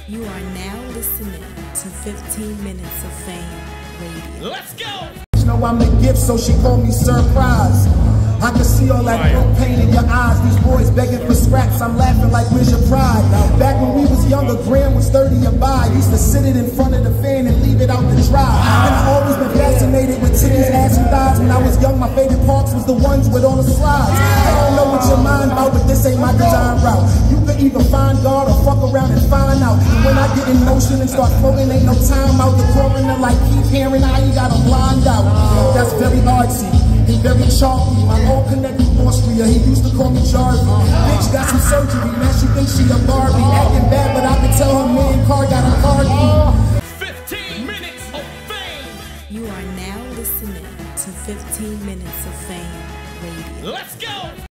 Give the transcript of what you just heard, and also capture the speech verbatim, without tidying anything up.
You are now listening to fifteen minutes of Fame Radio. Let's go! You know I'm the gift, so she called me Surprise. I can see all that broke pain in your eyes. These boys begging for scraps, I'm laughing like where's your pride? Back when we was younger, Graham was thirty a buy. Used to sit it in front of the fan and leave it out to dry. And I always been fascinated with titties, ass and thighs. When I was young, my favorite parks was the ones with all the slides. I don't know what your mind about, but this ain't my design route. You could either find God or fuck around and find out. And when I get in motion and start floating, ain't no time out. The coroner like keep hearing, I ain't got a blind out. That's very artsy. He very chalky, my old connect with Austria, he used to call me Jarvis. Bitch got some surgery, man, she thinks she a Barbie. Acting bad, but I can tell her man car got a car key. fifteen minutes of fame! You are now listening to fifteen minutes of Fame Radio. Let's go!